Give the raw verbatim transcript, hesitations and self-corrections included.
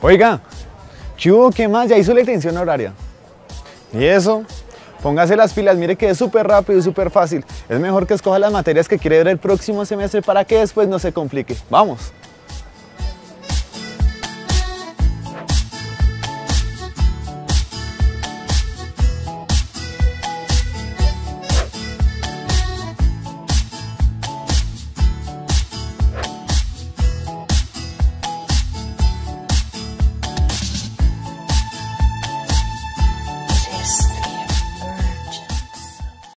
Oiga, ¿qué hubo? ¿Qué más? Ya hizo la extensión horaria. ¿Y eso? Póngase las pilas, mire que es súper rápido y súper fácil. Es mejor que escoja las materias que quiere ver el próximo semestre para que después no se complique. ¡Vamos!